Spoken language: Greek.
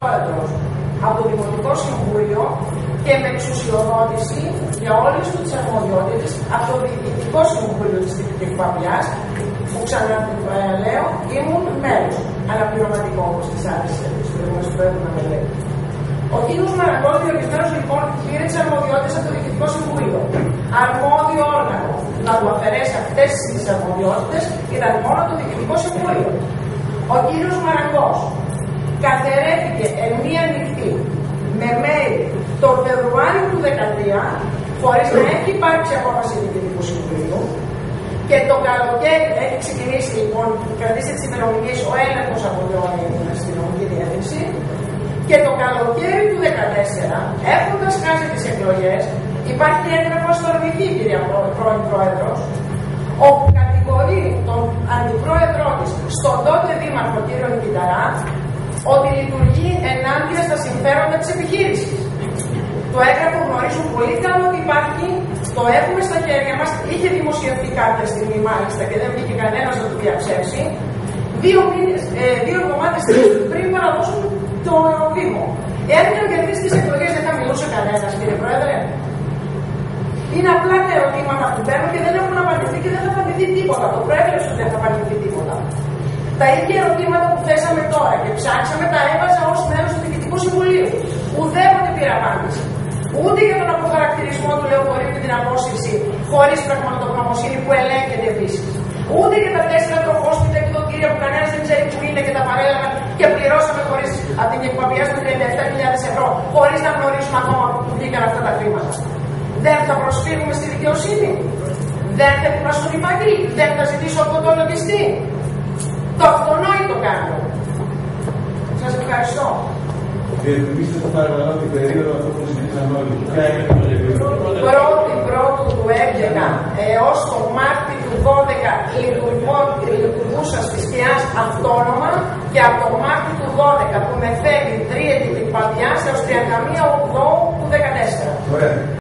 από το Δημοτικό Συμβούλιο και με εξουσιοδότηση για όλες τις αρμοδιότητες από το Διοικητικό Συμβούλιο της Παπιάς, που ξαναλέω ήμουν μέλος, αναπληρωματικό όπως τις άλλες προηγούμενες που έπρεπε να με λέει. Ο κ. Μαραγκός, διορισμένος λοιπόν, πήρε τις αρμοδιότητες από το Διοικητικό Συμβούλιο. Αρμόδιο όργανο να του αφαιρέσει αυτές τις αρμοδιότητες ήταν μόνο το Διοικητικό Συμβούλιο. Ο κ. Μαραγκός καθαιρέθηκε εν μία νυχτή με mail το Φεβρουάριο του 2013, χωρίς να έχει υπάρξει απόφαση του Διοικητικού Συμβουλίου, και το καλοκαίρι έχει ξεκινήσει λοιπόν, κρατήστε τις ημερομηνίες, ο έλεγχος από το αστυνομική διεύθυνση, και το καλοκαίρι του 2014, έχοντας χάσει τις εκλογές, υπάρχει έγγραφο στο Ορμηθή, κυρία πρώην Πρόεδρος, όπου κατηγορεί τον αντιπρόεδρό της, στον τότε δήμαρχο κ. Νικηταρά, ότι λειτουργεί ενάντια στα συμφέροντα της επιχείρησης. Το έγγραφο γνωρίζουν πολύ καλά ότι υπάρχει, το έχουμε στα χέρια μας, είχε δημοσιευτεί κάποια στιγμή μάλιστα και δεν βγήκε κανένας να το διαψεύσει, δύο εβδομάδες πριν παραδώσουν το Δήμο. Εάν ήταν κερδίσει τις εκλογές, δεν θα μιλούσε κανένας, κύριε Πρόεδρε. Είναι απλά τα ερωτήματα που παίρνουν και δεν έχουν απαντηθεί και δεν θα απαντηθεί τίποτα. Το προέβλεψε ότι δεν θα απαντηθεί τίποτα. Τα ίδια ερωτήματα που θέσαμε τώρα και ψάξαμε τα έβαζα ως μέλος του Διοικητικού Συμβουλίου. Ουδέποτε πήρα απάντηση. Ούτε για τον αποχαρακτηρισμό του λεωφορείου και την απόσυρση χωρίς πραγματογνωμοσύνη που ελέγχεται επίσης. Ούτε για τα 4 τροχόσπιτα και το κύριο που κανένας δεν ξέρει που είναι και τα παρέλαβαν και πληρώσαμε χωρίς από την εκπαμπιά στα 37.000 ευρώ, χωρίς να γνωρίζουμε ακόμα που βγήκαν αυτά τα χρήματα. Δεν θα προσφύγουμε στη δικαιοσύνη. Δεν θα ετοιμαστούν οι φάκελοι. Δεν θα ζητήσω από τον λογιστή. Το αυτονόητο κάνω. Σας ευχαριστώ. Διευκρινίστε το παρακαλώ την περίοδο αυτό που συζητήσαμε όλοι. Ποια είναι το Πρώτου του 11 έως το Μάρτιο του 12 λειτουργούσα στις ΚΕΑΣ αυτόνομα και από το Μάρτιο του 12 που με φέρνει τρίετη την Παπιάς έως 31 του 14. Ωραία.